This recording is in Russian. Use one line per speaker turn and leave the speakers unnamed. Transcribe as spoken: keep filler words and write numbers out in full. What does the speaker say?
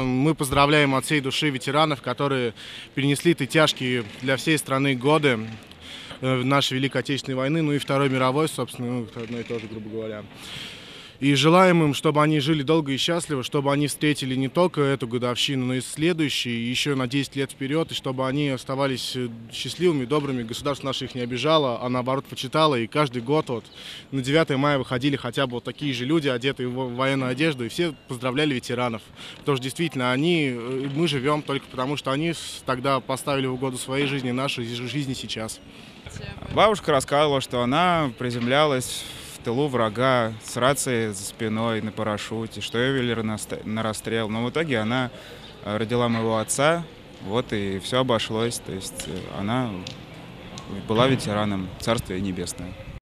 Мы поздравляем от всей души ветеранов, которые перенесли эти тяжкие для всей страны годы нашей Великой Отечественной войны, ну и Второй мировой, собственно, ну, одно и то же, грубо говоря. И желаем им, чтобы они жили долго и счастливо, чтобы они встретили не только эту годовщину, но и следующие, еще на десять лет вперед, и чтобы они оставались счастливыми, добрыми, государство наше их не обижало, а наоборот почитало, и каждый год вот на девятое мая выходили хотя бы вот такие же люди, одетые в военную одежду, и все поздравляли ветеранов. Потому что действительно они, мы живем только потому, что они тогда поставили в угоду своей жизни, нашей жизни сейчас.
Бабушка рассказывала, что она приземлялась в тылу врага с рацией за спиной на парашюте, что ее вели на расстрел. Но в итоге она родила моего отца, вот и все обошлось. То есть она была ветераном, Царствие небесное.